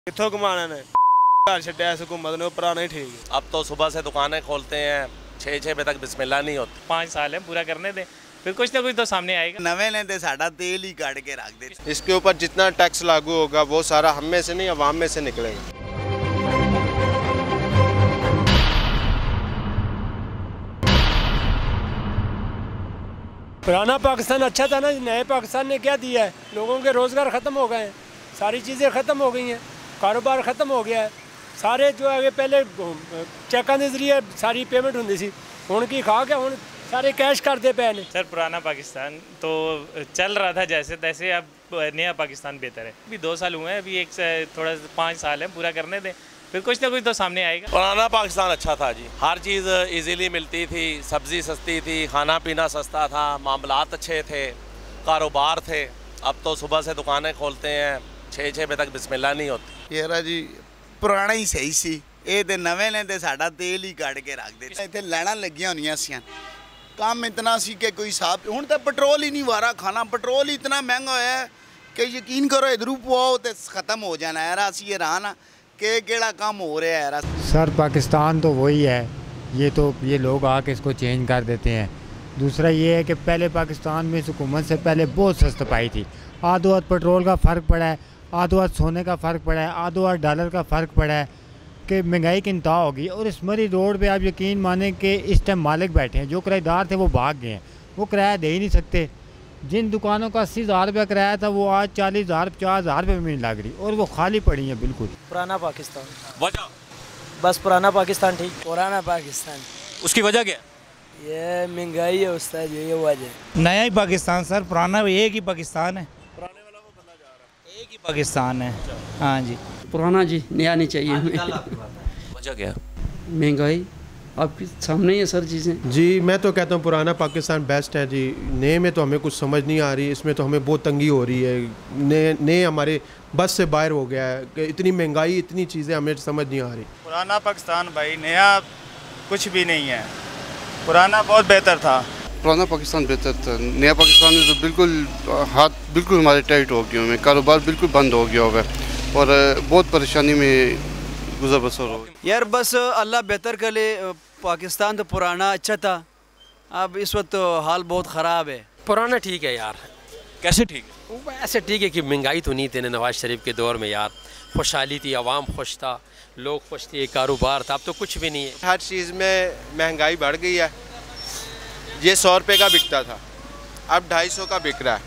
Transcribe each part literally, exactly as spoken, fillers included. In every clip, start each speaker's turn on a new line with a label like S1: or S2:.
S1: कित्थों कमाने ने घर छड्डिया इस हुकूमत ने, पुराना ही ठीक है।
S2: अब तो सुबह से दुकानें खोलते हैं, छः छः बजे तक बिस्मिल्लाह नहीं होती।
S3: पाँच साल है, पूरा करने दें, फिर कुछ ना कुछ तो सामने आएगा।
S4: नवे ने तो साड़ा तेल ही काट के रख दे।
S1: इसके ऊपर जितना टैक्स लागू होगा वो सारा हम में से नहीं अवाम में से निकलेगा।
S5: पुराना पाकिस्तान अच्छा था ना, नए पाकिस्तान ने क्या दिया है? लोगों के रोज़गार ख़त्म हो गए हैं, सारी चीज़ें ख़त्म हो गई हैं, कारोबार ख़त्म हो गया है। सारे जो है पहले चेकों के जरिए सारी पेमेंट होती सी, हुण की खा के हुण सारे कैश करते पे ने।
S3: सर पुराना पाकिस्तान तो चल रहा था जैसे तैसे, अब नया पाकिस्तान बेहतर है। अभी दो साल हुए हैं, अभी एक थोड़ा पाँच साल है, पूरा करने दें, फिर कुछ ना कुछ तो सामने आएगा।
S2: पुराना पाकिस्तान अच्छा था जी, हर चीज़ इजीली मिलती थी, सब्ज़ी सस्ती थी, खाना पीना सस्ता था, मामलात अच्छे थे, कारोबार थे। अब तो सुबह से दुकानें खोलते हैं, छः छः बजे तक बिस्मिल्लाह नहीं होती।
S4: यार जी पुराना ही सही सी, ये तो नवे ने तो साड़ा तेल ही काट के रख दे। इतने लैना लगिया होनिया सी, काम इतना सी कि कोई हिसाब। हुण तो पेट्रोल ही नहीं वारा खाना, पेट्रोल ही इतना महंगा होया है कि यकीन करो इधरू पवाओ तो ख़त्म हो जाना है। असी ये रहा ना कि केड़ा काम हो रहा है यार।
S6: सर पाकिस्तान तो वही है, ये तो ये लोग आके इसको चेंज कर देते हैं। दूसरा ये है कि पहले पाकिस्तान में हुकूमत से पहले बहुत सस्ता पाई थी, आधो आध पेट्रोल का फ़र्क पड़ा है, आधो आध सोने का फ़र्क पड़ा है, आधो आध डॉलर का फ़र्क पड़ा है कि महंगाई की इंतहा होगी। और इस मरी रोड पे आप यकीन माने कि इस टाइम मालिक बैठे हैं, जो किराएदार थे वो भाग गए हैं, वो किराया दे ही नहीं सकते। जिन दुकानों का अस्सी हज़ार रुपया किराया था वो आज चालीस हज़ार पचास हज़ार रुपये में लग रही, और वो खाली पड़ी हैं बिल्कुल।
S7: पुराना पाकिस्तान,
S2: वजह
S7: बस पुराना पाकिस्तान ठीक।
S8: पुराना पाकिस्तान,
S2: उसकी वजह क्या?
S8: ये महंगाई है उस्ताद, ये वजह।
S9: नया ही पाकिस्तान सर, पुराना एक ही पाकिस्तान है, पुराने वाला वो बंदा जा रहा है, एक ही पाकिस्तान है। हाँ जी,
S10: पुराना जी, नया नहीं चाहिए हमें।
S2: वजह क्या?
S10: महंगाई आपके सामने ही है सर चीज़ें।
S1: जी मैं तो कहता हूँ पुराना पाकिस्तान बेस्ट है जी। नए में तो हमें कुछ समझ नहीं आ रही, इसमें तो हमें बहुत तंगी हो रही है। नए नए हमारे बस से बाहर हो गया है कि इतनी महंगाई, इतनी चीज़ें हमें समझ नहीं आ रही।
S11: पुराना पाकिस्तान भाई, नया कुछ भी नहीं है, पुराना बहुत बेहतर था।
S12: पुराना पाकिस्तान बेहतर था, नया पाकिस्तान में तो बिल्कुल हाथ बिल्कुल हमारे टाइट हो गए हुए, कारोबार बिल्कुल बंद हो गया हुआ है और बहुत परेशानी में गुजर बसर हो।
S13: यार बस अल्लाह बेहतर कर ले। पाकिस्तान तो पुराना अच्छा था, अब इस वक्त तो हाल बहुत ख़राब है।
S14: पुराना ठीक है यार।
S2: कैसे ठीक है?
S14: ऐसे ठीक है कि महंगाई तो नहीं थी नवाज शरीफ के दौर में यार, खुशहाली थी, आवाम खुश था, लोग खुश थे, कारोबार था। अब तो कुछ भी नहीं है,
S1: हर चीज़ में महंगाई बढ़ गई है। ये सौ रुपये का बिकता था, अब ढाई सौ का बिक रहा है,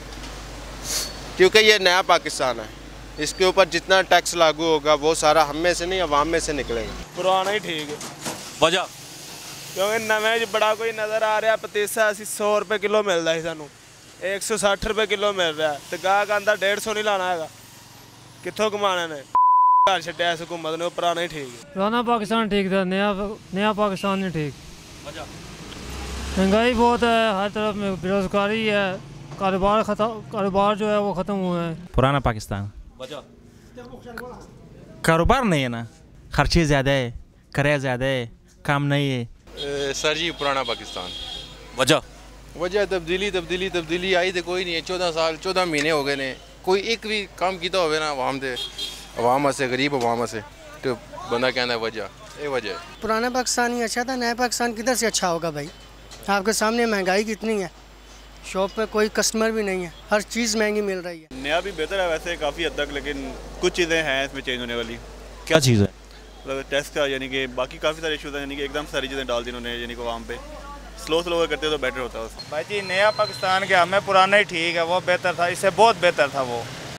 S1: क्योंकि ये नया पाकिस्तान है। इसके ऊपर जितना टैक्स लागू होगा वो सारा हम में से नहीं अवाम में से निकलेगा। पुराना ही ठीक है।
S2: वजह
S1: क्योंकि नवे बड़ा कोई नज़र आ रहा पतीसा असी सौ रुपये किलो मिलता है, सानू एक सौ सठ रुपये किलो मिल रहा है, तो गाहक आंदा डेढ़ सौ नहीं लाना है। कित्थों कमाने ने घर छड्डिया इस हुकूमत ने, पुराना ही ठीक है।
S5: पुराना पाकिस्तान ठीक था, नया नया पाकिस्तान नहीं ठीक। महंगाई बहुत है, हर तरफ में बेरोजगारी है, कारोबार खत्म कारोबार जो है वो ख़त्म हुए हैं।
S9: पुराना पाकिस्तान। कारोबार नहीं है ना, खर्चे ज़्यादा है, किराया ज़्यादा है, काम नहीं है।
S12: ए, सर जी पुराना पाकिस्तान।
S2: वजह
S12: वजह तब्दीली तब्दीली तब्दीली आई तो कोई नहीं है। चौदह साल चौदह महीने हो गए ने, कोई एक भी काम किया हो ना अवाम दे अवाम से, गरीब अवाम से, तो बंदा कहना है वजह, ये वजह है।
S8: पुराना पाकिस्तान ही अच्छा था, नया पाकिस्तान किधर से अच्छा होगा भाई? आपके सामने महंगाई कितनी है, शॉप पे कोई कस्टमर भी नहीं है, हर चीज़ महंगी मिल रही है।
S11: नया भी बेहतर है वैसे काफ़ी हद तक, लेकिन कुछ चीज़ें हैं इसमें चेंज होने वाली।
S2: क्या चीज़ है?
S11: मतलब टैक्स का, यानी कि बाकी काफ़ी सारे इशूज़ हैं, यानी कि एकदम सारी चीज़ें डाल दी उन्होंने, यानी कि आवाम पे स्लो स्लो करते तो बेटर होता है।
S3: भाई जी नया पाकिस्तान क्या, हमें पुराना ही ठीक है, वो बेहतर था, इससे बहुत बेहतर था वो।